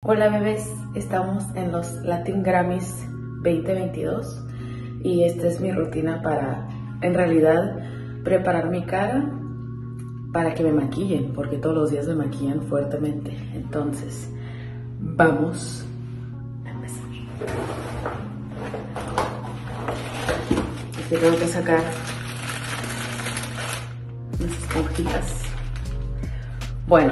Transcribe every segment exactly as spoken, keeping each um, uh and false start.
Hola bebés, estamos en los Latin Grammys veinte veintidós y esta es mi rutina para, en realidad, preparar mi cara para que me maquillen, porque todos los días me maquillan fuertemente. Entonces, vamos a empezar. Aquí tengo que sacar mis esponjitas. Bueno,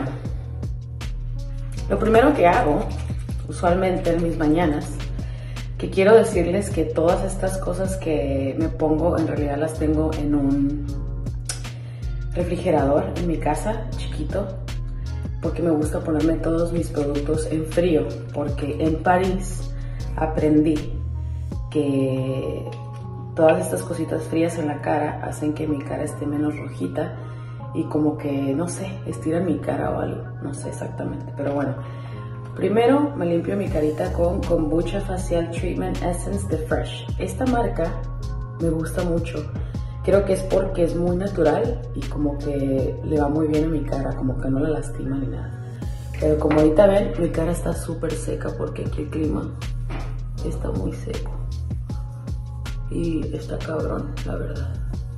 lo primero que hago, usualmente en mis mañanas, que quiero decirles que todas estas cosas que me pongo, en realidad las tengo en un refrigerador en mi casa, chiquito, porque me gusta ponerme todos mis productos en frío, porque en París aprendí que todas estas cositas frías en la cara hacen que mi cara esté menos rojita y como que, no sé, estiran mi cara o algo, no sé exactamente, pero bueno. Primero me limpio mi carita con Kombucha Facial Treatment Essence de Fresh. Esta marca me gusta mucho, creo que es porque es muy natural y como que le va muy bien a mi cara, como que no la lastima ni nada. Pero como ahorita ven, mi cara está súper seca porque aquí el clima está muy seco y está cabrón, la verdad.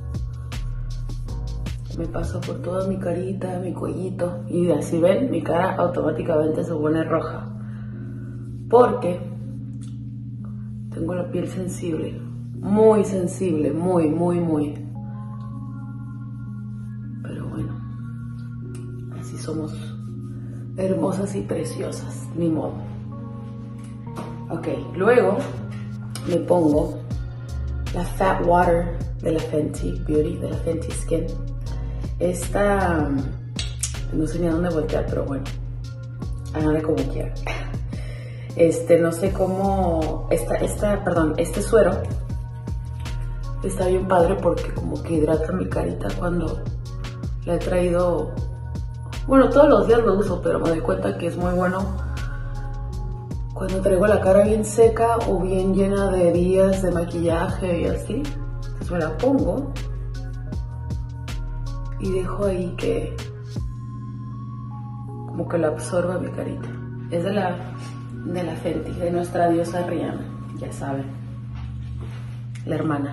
Me paso por toda mi carita, mi cuellito, y así ven, mi cara automáticamente se pone roja porque tengo la piel sensible, muy sensible, muy, muy, muy. Pero bueno, así somos hermosas y preciosas, ni modo. Ok, luego me pongo la Fat Water de la Fenty Beauty, de la Fenty Skin. Esta, no sé ni a dónde voltear, pero bueno, háganle como quieran. Este, no sé cómo, esta, esta, perdón, este suero está bien padre porque como que hidrata mi carita cuando la he traído. Bueno, todos los días lo uso, pero me doy cuenta que es muy bueno cuando traigo la cara bien seca o bien llena de días de maquillaje y así. Entonces me la pongo y dejo ahí que como que la absorba mi carita. Es de la, de la Fenty, de nuestra diosa Rihanna, ya saben, la hermana.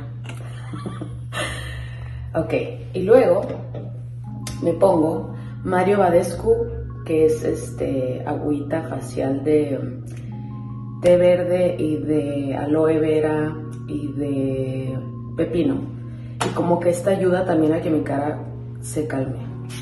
Ok, y luego me pongo Mario Badescu, que es este agüita facial de té verde y de aloe vera y de pepino, y como que esta ayuda también a que mi cara se calme,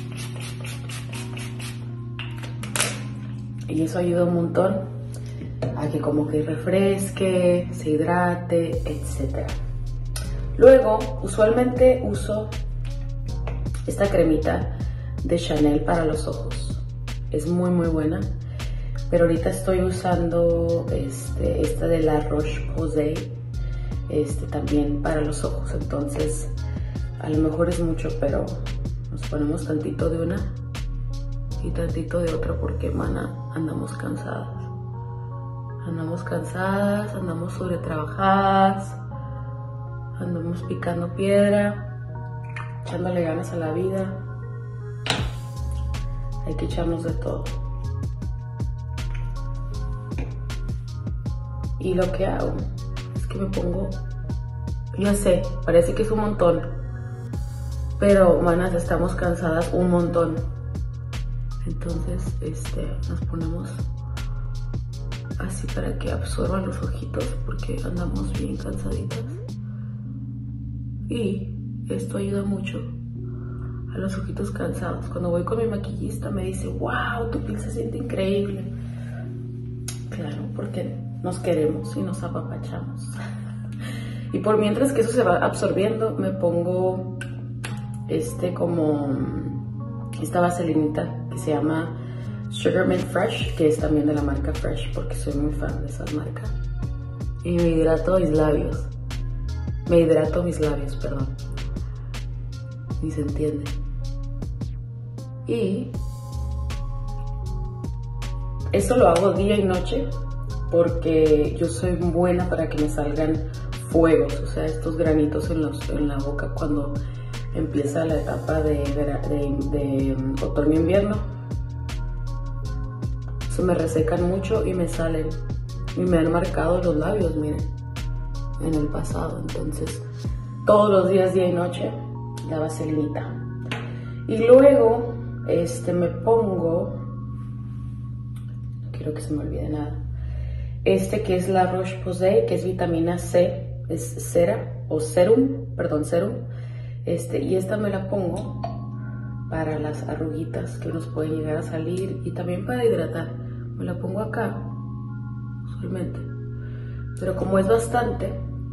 y eso ayuda un montón a que como que refresque, se hidrate, etcétera. Luego usualmente uso esta cremita de Chanel para los ojos, es muy muy buena, pero ahorita estoy usando este, esta de La Roche-Posay, este, también para los ojos, entonces a lo mejor es mucho, pero nos ponemos tantito de una y tantito de otra porque, mana, andamos cansadas. Andamos cansadas, andamos sobretrabajadas, andamos picando piedra, echándole ganas a la vida. Hay que echarnos de todo. Y lo que hago es que me pongo, yo sé, parece que es un montón, pero, manas, estamos cansadas un montón. Entonces, este, nos ponemos así para que absorban los ojitos, porque andamos bien cansaditas. Y esto ayuda mucho a los ojitos cansados. Cuando voy con mi maquillista me dice, wow, tu piel se siente increíble. Claro, porque nos queremos y nos apapachamos. Y por mientras que eso se va absorbiendo, me pongo este como esta vaselinita que se llama Sugar Mint Fresh, que es también de la marca Fresh, porque soy muy fan de esa marca. Y me hidrato mis labios. Me hidrato mis labios, perdón. Ni se entiende. Y eso lo hago día y noche porque yo soy buena para que me salgan fuegos, o sea, estos granitos en, los, en la boca cuando empieza la etapa de, de, de, de otoño-invierno. se me resecan mucho y me salen. Y me han marcado los labios, miren, en el pasado. Entonces, todos los días, día y noche, la vaselinita. Y luego, este, me pongo, no quiero que se me olvide nada, este que es la Roche-Posay, que es vitamina C, es cera, o serum, perdón, serum. Este, y esta me la pongo para las arruguitas que nos pueden llegar a salir y también para hidratar. Me la pongo acá, usualmente. Pero como es bastante,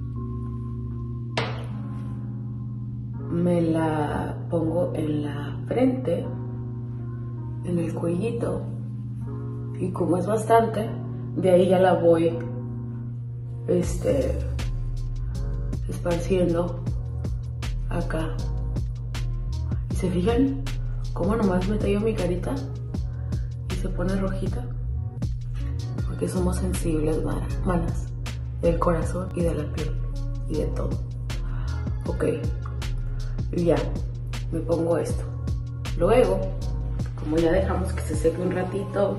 me la pongo en la frente, en el cuellito. Y como es bastante, de ahí ya la voy este, esparciendo acá. ¿Y se fijan cómo nomás me tallo mi carita y se pone rojita? Porque somos sensibles, manas, del corazón y de la piel y de todo. Ok, y ya, me pongo esto. Luego, como ya dejamos que se seque un ratito,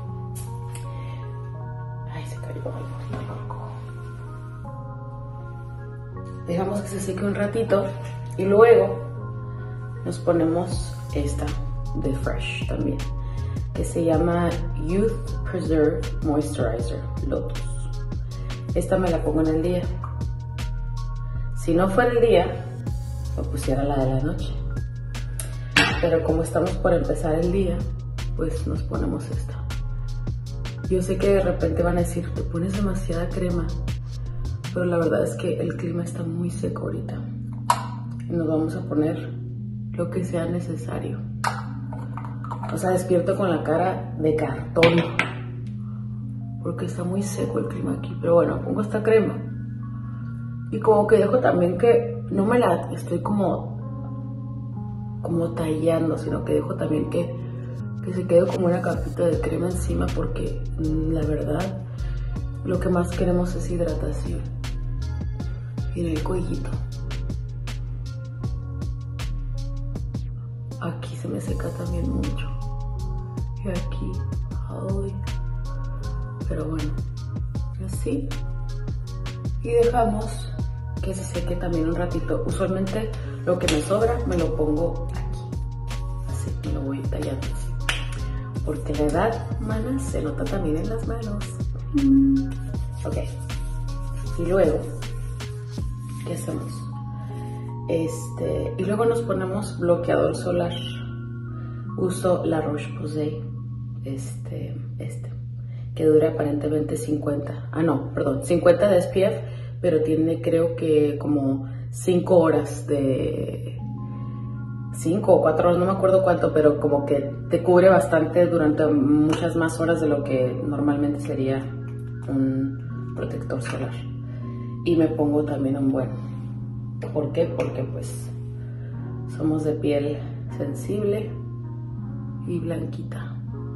ay, se cayó algo. Dejamos que se seque un ratito y luego nos ponemos esta de Fresh también, que se llama Youth Preserve Moisturizer Lotus. Esta me la pongo en el día. Si no fuera el día, me pusiera la de la noche. Pero como estamos por empezar el día, pues nos ponemos esta. Yo sé que de repente van a decir, te pones demasiada crema, pero la verdad es que el clima está muy seco ahorita. Y nos vamos a poner lo que sea necesario. O sea, despierto con la cara de cartón, porque está muy seco el clima aquí. Pero bueno, pongo esta crema. Y como que dejo también que no me la estoy como, como tallando, sino que dejo también que, que se quede como una capita de crema encima, porque la verdad lo que más queremos es hidratación. Y en el cuellito. Aquí se me seca también mucho. Y aquí. Ay. Pero bueno. Así. Y dejamos que se seque también un ratito. Usualmente lo que me sobra me lo pongo aquí. Así, me lo voy tallando así. Porque la edad, manas, se nota también en las manos. Mm. Ok. Y luego, ¿qué hacemos? Este, y luego nos ponemos bloqueador solar. Uso la Roche-Posay, este, este, que dura aparentemente cincuenta, ah no, perdón, cincuenta de S P F, pero tiene creo que como cinco horas de, cinco o cuatro horas, no me acuerdo cuánto, pero como que te cubre bastante durante muchas más horas de lo que normalmente sería un protector solar. Y me pongo también un buen. ¿Por qué? Porque pues somos de piel sensible y blanquita.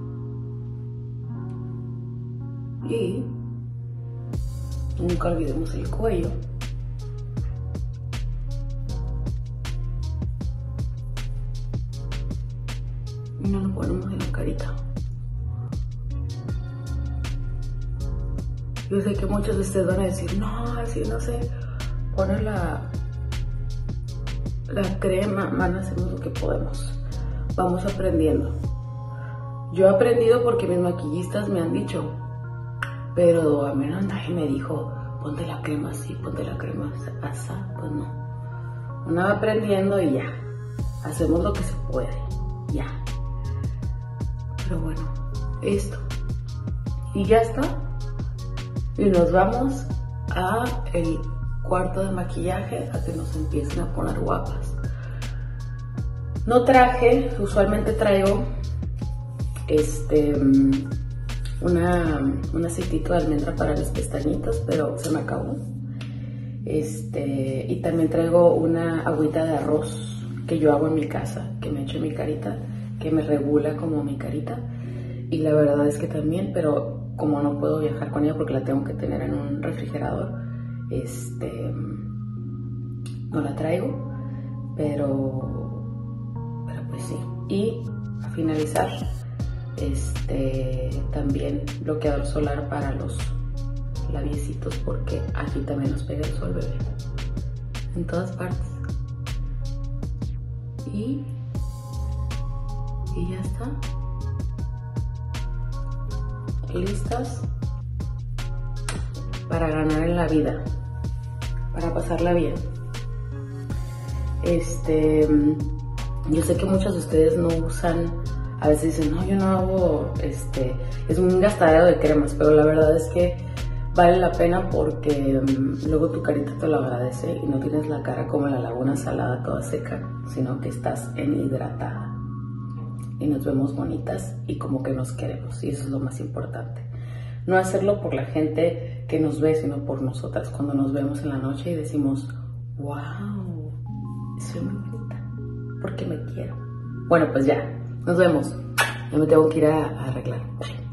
Y nunca olvidemos el cuello. Y nos lo ponemos en la carita. Yo sé que muchos de ustedes van a decir, no, así no sé poner la, la crema, man, hacemos lo que podemos. Vamos aprendiendo. Yo he aprendido porque mis maquillistas me han dicho, pero a mí nadie me dijo, ponte la crema así, ponte la crema así, pues no. Uno va aprendiendo y ya, hacemos lo que se puede, ya. Pero bueno, esto. Y ya está. Y nos vamos a el cuarto de maquillaje a que nos empiecen a poner guapas. No traje, usualmente traigo este una, un aceitito de almendra para las pestañitas, pero se me acabó. Este, y también traigo una agüita de arroz que yo hago en mi casa, que me echo en mi carita, que me regula como mi carita. Y la verdad es que también, pero como no puedo viajar con ella porque la tengo que tener en un refrigerador, este, no la traigo, pero, pero pues sí. Y a finalizar, este, también bloqueador solar para los labiecitos, porque aquí también nos pega el sol, bebé, en todas partes. Y, y ya está. Listas para ganar en la vida, para pasarla bien. Este, yo sé que muchos de ustedes no usan, a veces dicen, no, yo no hago, este, es un gastadero de cremas, pero la verdad es que vale la pena porque um, luego tu carita te lo agradece y no tienes la cara como la laguna salada toda seca, sino que estás enhidratada y nos vemos bonitas y como que nos queremos, y eso es lo más importante. No hacerlo por la gente que nos ve, sino por nosotras cuando nos vemos en la noche y decimos, wow, soy muy bonita, porque me quiero. Bueno, pues ya, nos vemos. Yo me tengo que ir a, a arreglar. Bye.